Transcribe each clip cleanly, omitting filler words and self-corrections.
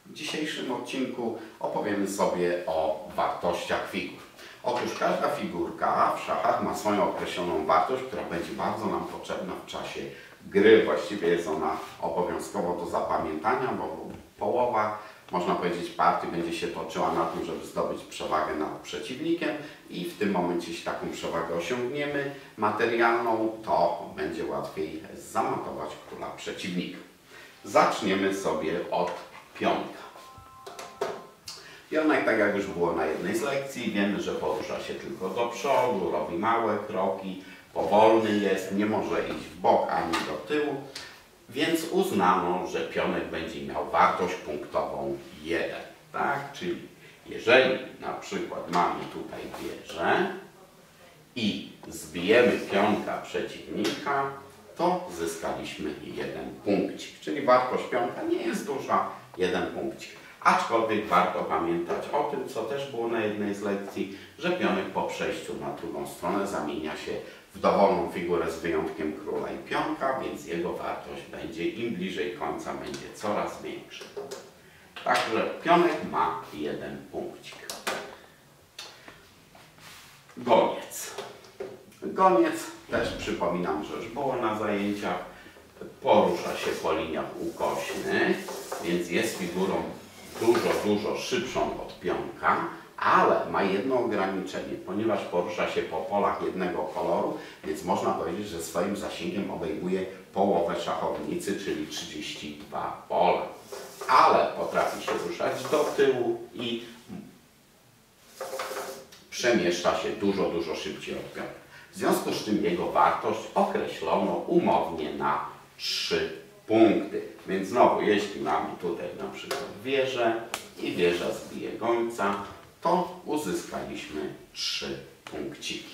W dzisiejszym odcinku opowiemy sobie o wartościach figur. Otóż każda figurka w szachach ma swoją określoną wartość, która będzie bardzo nam potrzebna w czasie gry. Właściwie jest ona obowiązkowo do zapamiętania, bo połowa, można powiedzieć, partii będzie się toczyła na tym, żeby zdobyć przewagę nad przeciwnikiem i w tym momencie, jeśli taką przewagę osiągniemy materialną, to będzie łatwiej zamatować króla przeciwnika. Zaczniemy sobie od pionka. Pionek, tak jak już było na jednej z lekcji, wiemy, że porusza się tylko do przodu, robi małe kroki, powolny jest, nie może iść w bok ani do tyłu, więc uznano, że pionek będzie miał wartość punktową 1. Tak? Czyli jeżeli na przykład mamy tutaj wieżę i zbijemy pionka przeciwnika, to zyskaliśmy 1 punkcik. Czyli wartość pionka nie jest duża, 1 punkcik. Aczkolwiek warto pamiętać o tym, co też było na jednej z lekcji, że pionek po przejściu na drugą stronę zamienia się w dowolną figurę z wyjątkiem króla i pionka, więc jego wartość będzie im bliżej końca będzie coraz większa. Także pionek ma 1 punkcik. Goniec. Goniec, też przypominam, że już było na zajęciach, porusza się po liniach ukośnych, więc jest figurą dużo szybszą od pionka, ale ma jedno ograniczenie, ponieważ porusza się po polach jednego koloru, więc można powiedzieć, że swoim zasięgiem obejmuje połowę szachownicy, czyli 32 pola. Ale potrafi się ruszać do tyłu i przemieszcza się dużo szybciej od pionka. W związku z czym jego wartość określono umownie na 3 punkty. Więc znowu, jeśli mamy tutaj na przykład wieżę i wieża zbije gońca, to uzyskaliśmy 3 punkciki.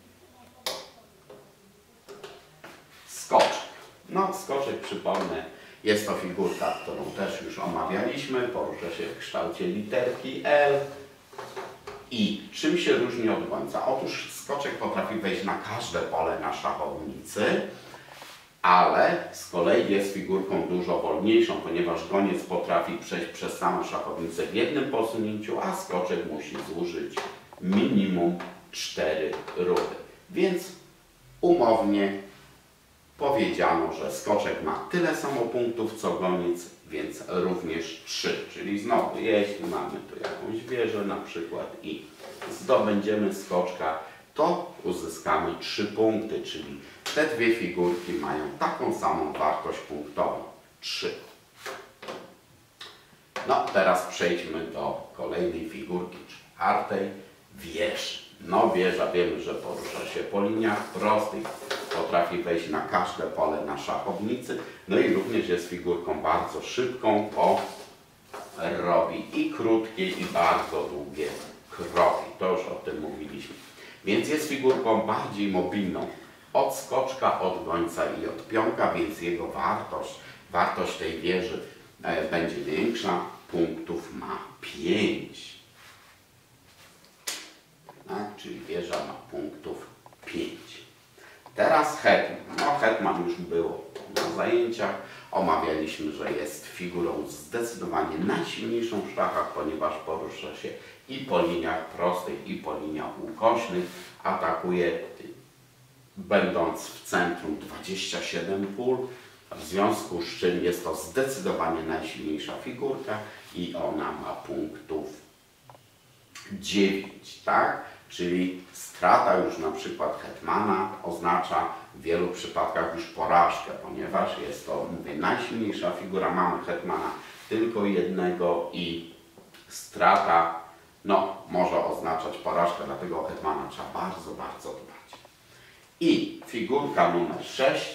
Skoczek. No, skoczek, przypomnę, jest to figurka, którą też już omawialiśmy. Porusza się w kształcie literki L. I czym się różni od gońca? Otóż skoczek potrafi wejść na każde pole na szachownicy, ale z kolei jest figurką dużo wolniejszą, ponieważ goniec potrafi przejść przez samą szachownicę w jednym posunięciu, a skoczek musi zużyć minimum 4 ruchy. Więc umownie powiedziano, że skoczek ma tyle samo punktów co goniec, więc również 3. Czyli znowu, jeśli mamy tu jakąś wieżę na przykład i zdobędziemy skoczka, to uzyskamy 3 punkty, czyli te dwie figurki mają taką samą wartość punktową, 3. No, teraz przejdźmy do kolejnej figurki, 4. wieży. No, wieża wiemy, że porusza się po liniach prostych, potrafi wejść na każde pole na szachownicy, no i również jest figurką bardzo szybką, bo robi i krótkie, i bardzo długie kroki. To już o tym mówiliśmy. Więc jest figurką bardziej mobilną od skoczka, od gońca i od pionka, więc jego wartość tej wieży będzie większa. Punktów ma 5. Tak, czyli wieża ma punktów 5. Teraz hetman. No, hetman już było na zajęciach. Omawialiśmy, że jest figurą zdecydowanie najsilniejszą w szachach, ponieważ porusza się i po liniach prostych, i po liniach ukośnych. Atakuje, będąc w centrum, 27 pól, w związku z czym jest to zdecydowanie najsilniejsza figurka i ona ma punktów 9, tak? Czyli strata już na przykład hetmana oznacza w wielu przypadkach już porażkę, ponieważ jest to, mówię, najsilniejsza figura, mamy hetmana tylko jednego i strata, no, może oznaczać porażkę, dlatego o hetmana trzeba bardzo dbać. I figurka numer 6,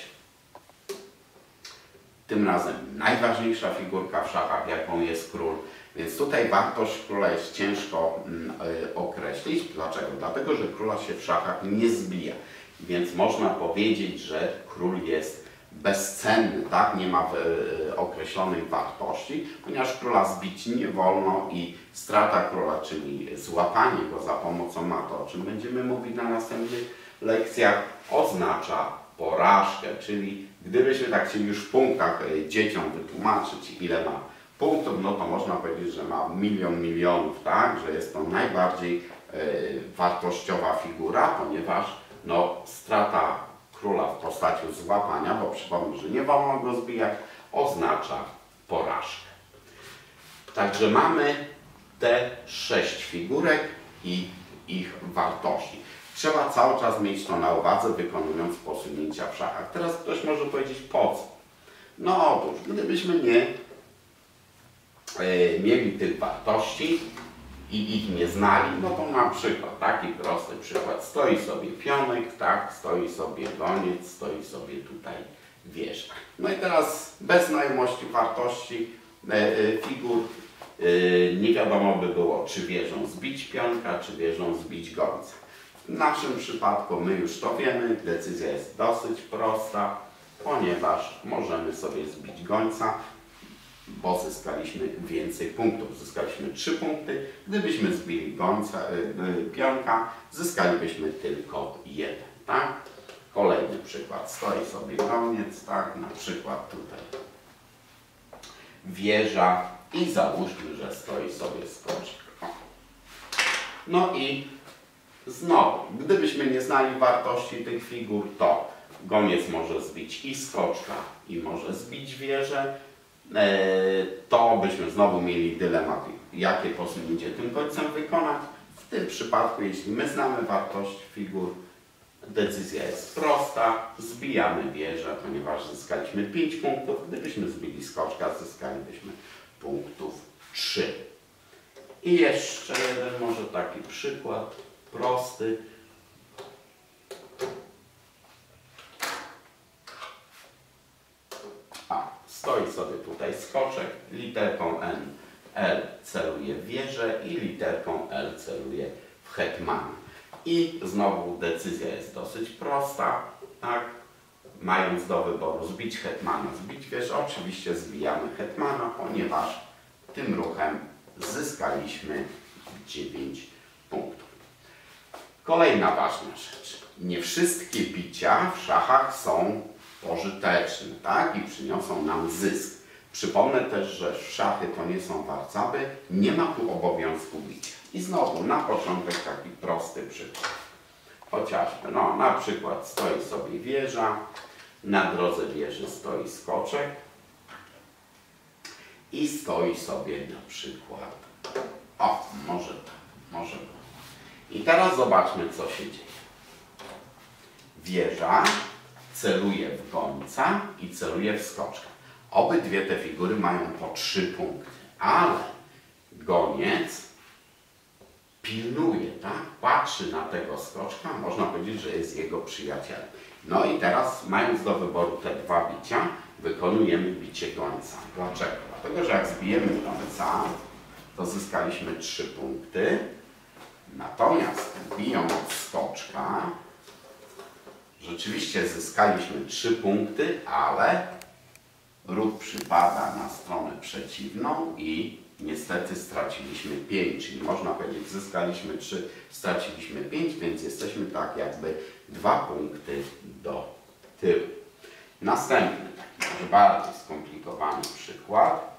tym razem najważniejsza figurka w szachach, jaką jest król. Więc tutaj wartość króla jest ciężko określić. Dlaczego? Dlatego, że króla się w szachach nie zbija. Więc można powiedzieć, że król jest bezcenny, tak? Nie ma określonej wartości, ponieważ króla zbić nie wolno i strata króla, czyli złapanie go za pomocą matu, o czym będziemy mówić na następnych lekcjach, oznacza porażkę. Czyli gdybyśmy tak chcieli już w punktach dzieciom wytłumaczyć, ile ma punktów, no to można powiedzieć, że ma milion milionów, tak? Że jest to najbardziej wartościowa figura, ponieważ no, strata króla w postaci złapania, bo przypomnę, że nie wolno go zbijać, oznacza porażkę. Także mamy te 6 figurek i ich wartości. Trzeba cały czas mieć to na uwadze, wykonując posunięcia w szachach. Teraz ktoś może powiedzieć, po co? No otóż, gdybyśmy nie mieli tych wartości i ich nie znali, no to na przykład, taki prosty przykład, stoi sobie pionek, tak, stoi sobie goniec, stoi sobie tutaj wieża. No i teraz bez znajomości wartości figur nie wiadomo by było, czy wieżą zbić pionka, czy wieżą zbić gońca. W naszym przypadku my już to wiemy, decyzja jest dosyć prosta, ponieważ możemy sobie zbić gońca, bo zyskaliśmy więcej punktów. Zyskaliśmy 3 punkty. Gdybyśmy zbili pionka, zyskalibyśmy tylko 1. Tak? Kolejny przykład. Stoi sobie goniec, tak? Na przykład tutaj wieża i załóżmy, że stoi sobie skoczek. No i znowu, gdybyśmy nie znali wartości tych figur, to goniec może zbić i skoczka, i może zbić wieżę. To byśmy znowu mieli dylemat, jakie posunięcie tym końcem wykonać. W tym przypadku, jeśli my znamy wartość figur, decyzja jest prosta. Zbijamy wieżę, ponieważ zyskaliśmy 5 punktów. Gdybyśmy zbili skoczka, zyskalibyśmy punktów 3. I jeszcze jeden może taki przykład prosty. Stoi sobie tutaj skoczek, literką L celuje w wieżę i literką L celuje w hetmana. I znowu decyzja jest dosyć prosta, tak? Mając do wyboru zbić hetmana, zbić wieżę, oczywiście zbijamy hetmana, ponieważ tym ruchem zyskaliśmy 9 punktów. Kolejna ważna rzecz. Nie wszystkie bicia w szachach są pożyteczne, tak? I przyniosą nam zysk. Przypomnę też, że szachy to nie są warcaby, nie ma tu obowiązku bicia. I znowu na początek taki prosty przykład. Chociażby, no na przykład stoi sobie wieża, na drodze wieży stoi skoczek i stoi sobie na przykład, może tak, może tak. I teraz zobaczmy, co się dzieje. Wieża celuje w gońca i celuje w skoczka. Obydwie te figury mają po 3 punkty, ale goniec pilnuje, tak? Patrzy na tego skoczka, można powiedzieć, że jest jego przyjacielem. No i teraz, mając do wyboru te 2 bicia, wykonujemy bicie gońca. Dlaczego? Dlatego, że jak zbijemy gońca, to zyskaliśmy 3 punkty, natomiast bijąc skoczka, rzeczywiście zyskaliśmy 3 punkty, ale ruch przypada na stronę przeciwną i niestety straciliśmy 5, czyli można powiedzieć, zyskaliśmy 3, straciliśmy 5, więc jesteśmy tak jakby 2 punkty do tyłu. Następny, taki bardziej skomplikowany przykład.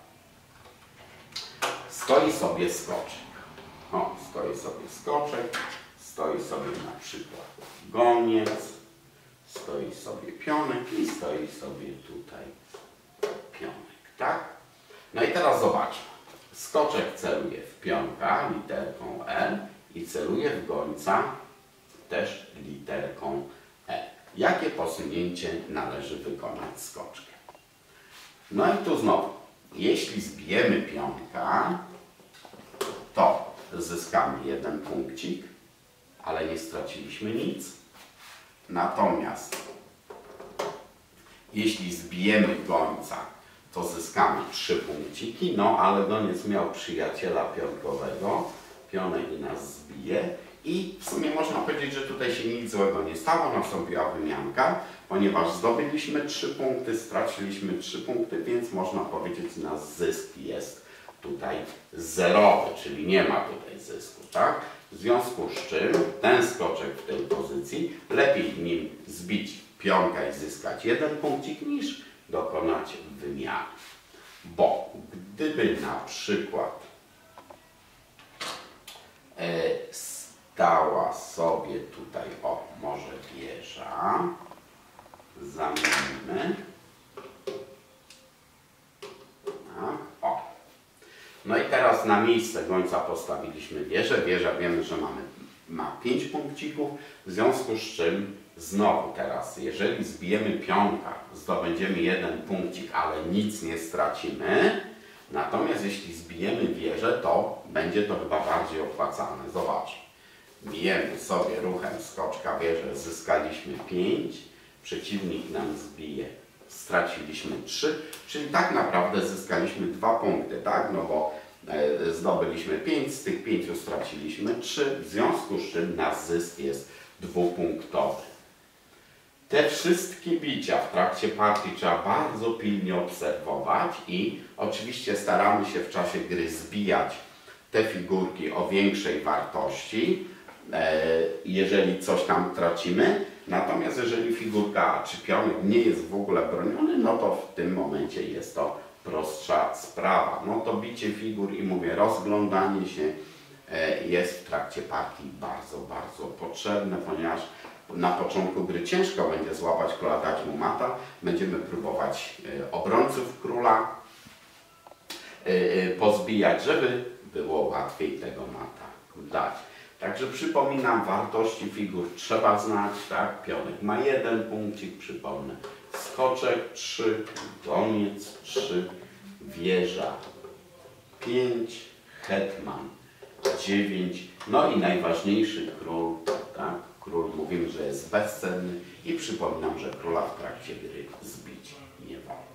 Stoi sobie skoczek. Stoi sobie skoczek, stoi sobie na przykład goniec, stoi sobie pionek i stoi sobie tutaj pionek, tak? No i teraz zobaczmy. Skoczek celuje w pionka literką L i celuje w gońca też literką E. Jakie posunięcie należy wykonać skoczkiem? No i tu znowu, jeśli zbijemy pionka, to zyskamy 1 punkcik, ale nie straciliśmy nic. Natomiast jeśli zbijemy gońca, to zyskamy 3 punkciki, no ale goniec miał przyjaciela pionkowego, pionek nas zbije i w sumie można powiedzieć, że tutaj się nic złego nie stało, nastąpiła wymianka, ponieważ zdobyliśmy 3 punkty, straciliśmy 3 punkty, więc można powiedzieć, że nasz zysk jest tutaj zerowy, czyli nie ma tutaj zysku, tak? W związku z czym ten skoczek w tej pozycji lepiej nim zbić pionka i zyskać 1 punkcik niż dokonać wymiany. Bo Gdyby na przykład stała sobie tutaj, o, może wieża, zamienimy, tak, o. No i teraz na miejsce gońca postawiliśmy wieżę. Wieża wiemy, że ma 5 punkcików, w związku z czym znowu teraz, jeżeli zbijemy pionka, zdobędziemy 1 punkcik, ale nic nie stracimy. Natomiast jeśli zbijemy wieżę, to będzie to chyba bardziej opłacalne. Zobacz, bijemy sobie ruchem skoczka wieżę, zyskaliśmy 5, przeciwnik nam zbije, straciliśmy 3, czyli tak naprawdę zyskaliśmy 2 punkty, tak? No bo zdobyliśmy 5, z tych 5 straciliśmy 3, w związku z czym nasz zysk jest 2-punktowy. Te wszystkie bicia w trakcie partii trzeba bardzo pilnie obserwować i oczywiście staramy się w czasie gry zbijać te figurki o większej wartości, jeżeli coś tam tracimy. Natomiast jeżeli figurka czy pionek nie jest w ogóle broniony, no to w tym momencie jest to prostsza sprawa. No to bicie figur i mówię, rozglądanie się jest w trakcie partii bardzo, bardzo potrzebne, ponieważ na początku gry ciężko będzie złapać króla, dać mu mata. Będziemy próbować obrońców króla pozbijać, żeby było łatwiej tego mata dać. Także przypominam, wartości figur trzeba znać, tak? Pionek ma 1 punkcik, przypomnę. Skoczek 3, goniec 3, wieża 5, hetman 9, no i najważniejszy król, tak? Król mówimy, że jest bezcenny i przypominam, że króla w trakcie gry zbić nie wolno.